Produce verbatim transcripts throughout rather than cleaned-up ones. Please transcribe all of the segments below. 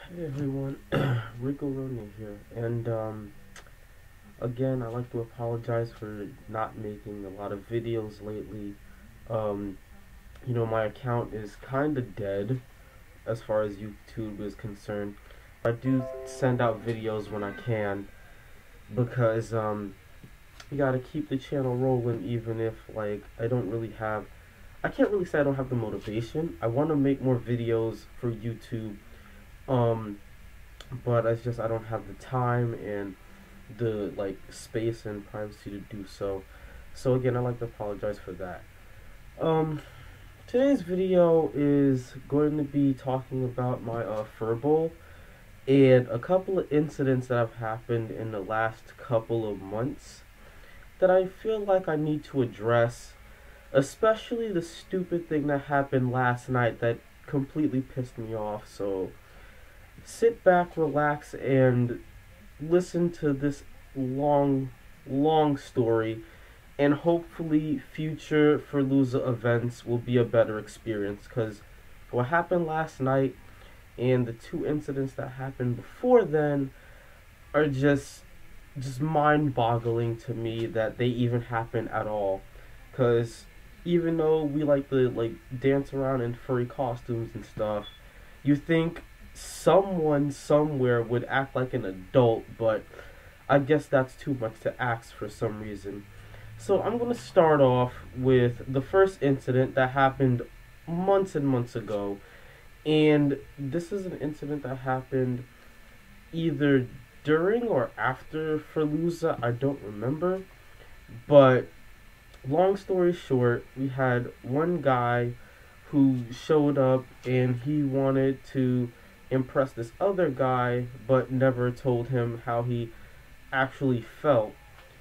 Hey everyone, Rico Rooney here, and um, again, I'd like to apologize for not making a lot of videos lately. Um, you know, my account is kind of dead as far as YouTube is concerned. I do send out videos when I can because um, you gotta keep the channel rolling, even if like I don't really have. I can't really say I don't have the motivation. I want to make more videos for YouTube. Um, but it's just I don't have the time and the like space and privacy to do so. So again, I'd like to apologize for that. Um, today's video is going to be talking about my uh, furbowl and a couple of incidents that have happened in the last couple of months that I feel like I need to address, especially the stupid thing that happened last night that completely pissed me off. So sit back, relax, and listen to this long, long story, and hopefully future FurLooza events will be a better experience, because what happened last night and the two incidents that happened before then are just just mind-boggling to me that they even happen at all. Because even though we like to like dance around in furry costumes and stuff, you think someone somewhere would act like an adult, but I guess that's too much to ask for some reason. So I'm going to start off with the first incident that happened months and months ago. And this is an incident that happened either during or after FurLooza, I don't remember. But long story short, we had one guy who showed up and he wanted to impress this other guy, but never told him how he actually felt.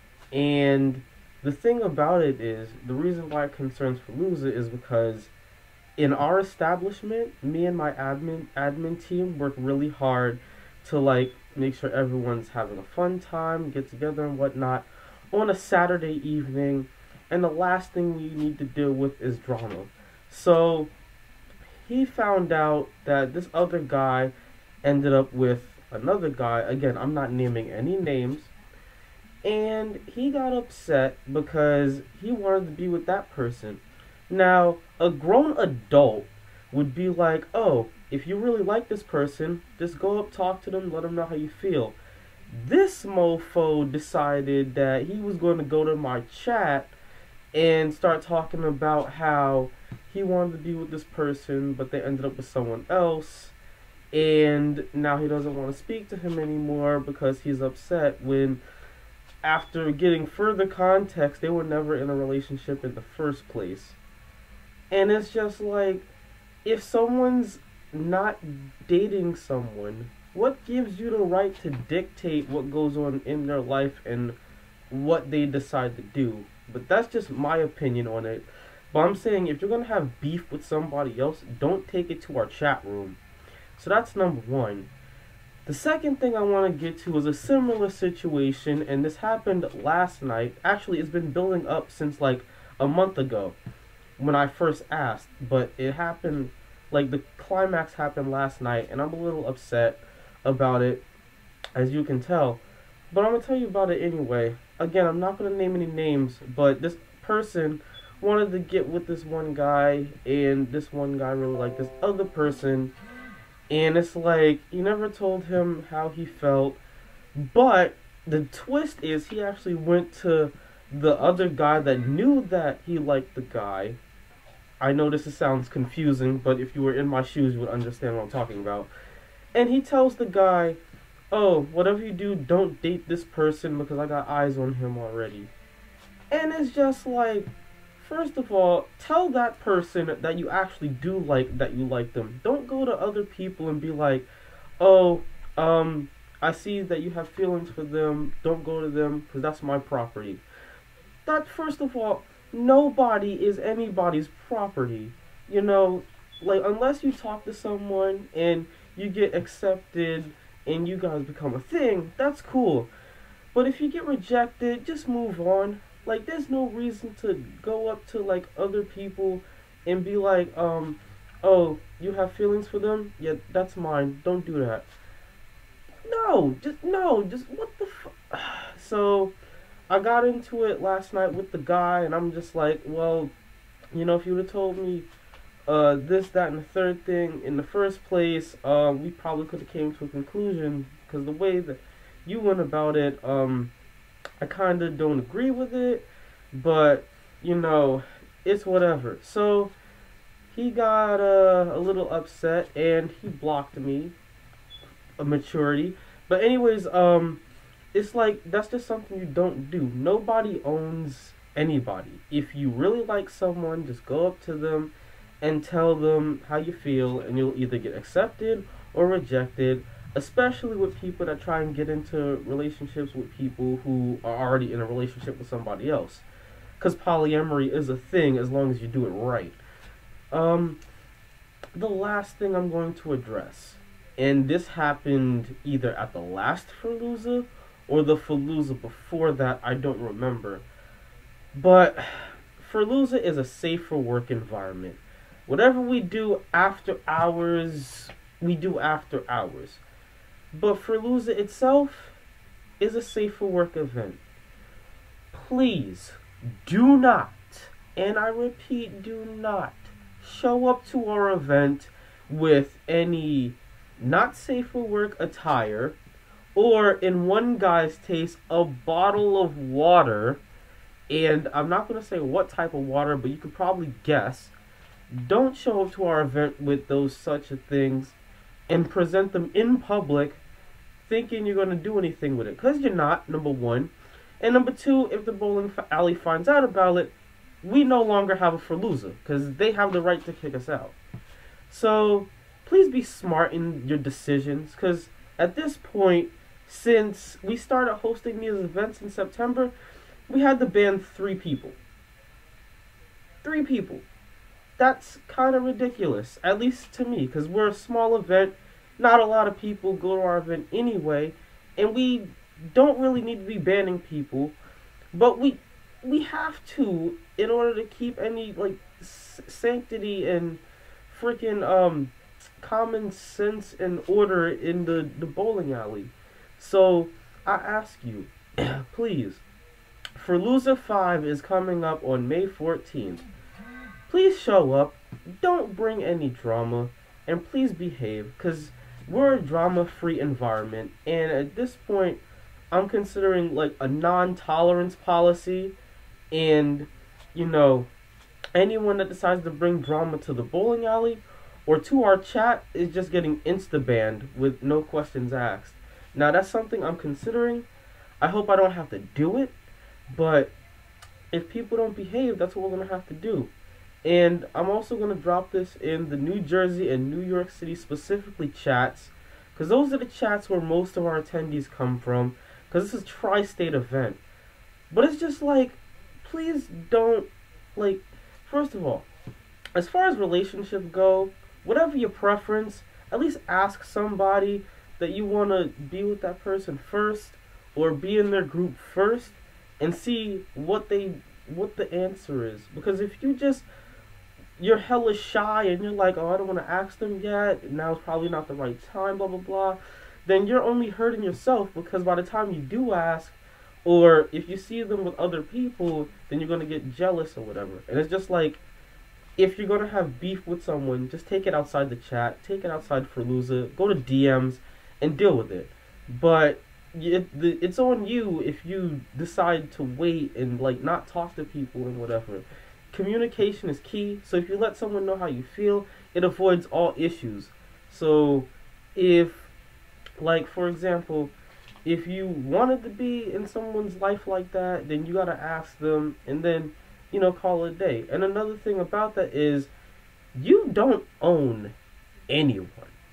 And the thing about it is, the reason why it concerns FurLooza is because in our establishment, me and my admin admin team work really hard to like make sure everyone's having a fun time, get together and whatnot on a Saturday evening, and the last thing we need to deal with is drama. So he found out that this other guy ended up with another guy. Again, I'm not naming any names. And he got upset because he wanted to be with that person. Now, a grown adult would be like, oh, if you really like this person, just go up, talk to them, let them know how you feel. This mofo decided that he was going to go to my chat and start talking about how he wanted to be with this person, but they ended up with someone else, and now he doesn't want to speak to him anymore because he's upset, when after getting further context, they were never in a relationship in the first place. And it's just like, if someone's not dating someone, what gives you the right to dictate what goes on in their life and what they decide to do? But that's just my opinion on it. But I'm saying, if you're going to have beef with somebody else, don't take it to our chat room. So that's number one. The second thing I want to get to is a similar situation, and this happened last night. Actually, it's been building up since like a month ago when I first asked, but it happened, like the climax happened last night, and I'm a little upset about it, as you can tell. But I'm going to tell you about it anyway. Again, I'm not going to name any names, but this person wanted to get with this one guy, and this one guy really liked this other person. And it's like, you never told him how he felt. But the twist is, he actually went to the other guy that knew that he liked the guy. I know this sounds confusing, but if you were in my shoes, you would understand what I'm talking about. And he tells the guy, oh, whatever you do, don't date this person because I got eyes on him already. And it's just like, first of all, tell that person that you actually do like that you like them. Don't go to other people and be like, oh, um, I see that you have feelings for them. Don't go to them because that's my property. That, first of all, nobody is anybody's property. You know, like, unless you talk to someone and you get accepted and you guys become a thing, that's cool. But if you get rejected, just move on. Like, there's no reason to go up to, like, other people and be like, um, oh, you have feelings for them, yeah, that's mine. Don't do that. No, just no, just what the fuck. So I got into it last night with the guy, and I'm just like, well, you know, if you would have told me uh, this, that, and the third thing in the first place, um, we probably could have came to a conclusion. Because the way that you went about it, um, I kind of don't agree with it, but you know, it's whatever. So he got uh, a little upset, and he blocked me. A maturity, but anyways, um, it's like that's just something you don't do. Nobody owns anybody. If you really like someone, just go up to them and tell them how you feel, and you'll either get accepted or rejected. Especially with people that try and get into relationships with people who are already in a relationship with somebody else, because polyamory is a thing as long as you do it right. Um, the last thing I'm going to address. And this happened either at the last FurLooza or the FurLooza before that, I don't remember. But FurLooza is a safer work environment. Whatever we do after hours, we do after hours. But FurLooza itself is a safer work event. Please, do not, and I repeat, do not, show up to our event with any not safe for work attire, or in one guy's taste, a bottle of water, and I'm not going to say what type of water, but you could probably guess. Don't show up to our event with those such things and present them in public thinking you're going to do anything with it, because you're not, number one. And number two, if the bowling alley finds out about it, we no longer have a FurLooza, because they have the right to kick us out. So please be smart in your decisions, because at this point, since we started hosting these events in September, we had to ban three people. Three people. That's kind of ridiculous, at least to me, because we're a small event. Not a lot of people go to our event anyway, and we don't really need to be banning people, but we we have to in order to keep any like s sanctity and freaking um. common sense and order in the, the bowling alley. So I ask you, please, FurLooza five is coming up on May fourteenth. Please show up, don't bring any drama, and please behave, because we're a drama-free environment, and at this point, I'm considering like a non-tolerance policy, and, you know, anyone that decides to bring drama to the bowling alley or to our chat is just getting insta-banned with no questions asked. Now, that's something I'm considering. I hope I don't have to do it, but if people don't behave, that's what we're going to have to do. And I'm also going to drop this in the New Jersey and New York City specifically chats, because those are the chats where most of our attendees come from, because this is a tri-state event. But it's just like, please don't, like, first of all, as far as relationships go, whatever your preference, at least ask somebody that you want to be with that person first, or be in their group first, and see what they, what the answer is. Because if you just, you're hella shy and you're like, oh, I don't want to ask them yet, now it's probably not the right time, blah, blah, blah, then you're only hurting yourself, because by the time you do ask, or if you see them with other people, then you're going to get jealous or whatever. And it's just like, if you're going to have beef with someone, just take it outside the chat, take it outside FurLooza, go to D Ms, and deal with it. But it, it's on you if you decide to wait and like not talk to people and whatever. Communication is key, so if you let someone know how you feel, it avoids all issues. So if, like for example, if you wanted to be in someone's life like that, then you gotta ask them, and then, you know, call it a day. And another thing about that is, you don't own anyone.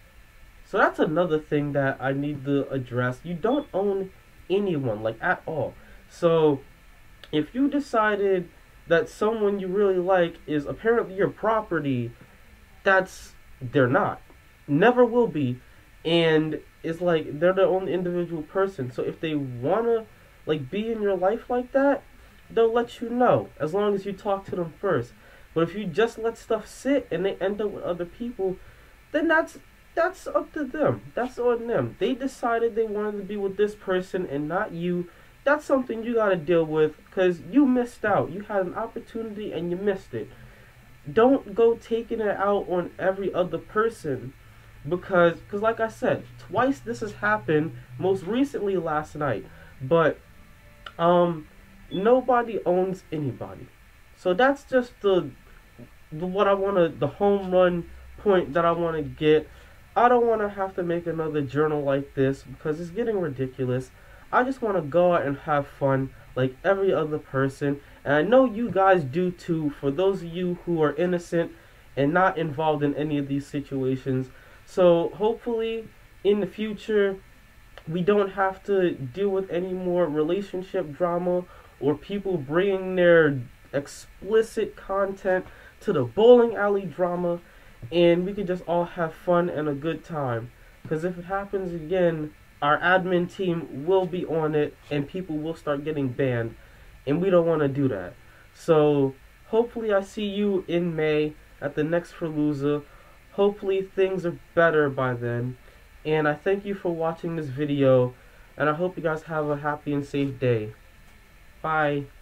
So that's another thing that I need to address. You don't own anyone, like, at all. So if you decided that someone you really like is apparently your property, that's, they're not. Never will be. And it's like, they're the only individual person. So if they wanna, like, be in your life like that, they'll let you know, as long as you talk to them first. But if you just let stuff sit and they end up with other people, then that's that's up to them. That's on them. They decided they wanted to be with this person and not you. That's something you gotta deal with, because you missed out. You had an opportunity and you missed it. Don't go taking it out on every other person, because cause like I said, twice this has happened, most recently last night. But um nobody owns anybody. So that's just the, the what I want to, the home run point that I want to get. I don't want to have to make another journal like this because it's getting ridiculous. I just want to go out and have fun like every other person. And I know you guys do too, for those of you who are innocent and not involved in any of these situations. So hopefully in the future we don't have to deal with any more relationship drama or people bringing their explicit content to the bowling alley drama, and we can just all have fun and a good time. Because if it happens again, our admin team will be on it and people will start getting banned, and we don't want to do that. So hopefully I see you in May at the next FurLooza. Hopefully things are better by then, and I thank you for watching this video, and I hope you guys have a happy and safe day. Bye.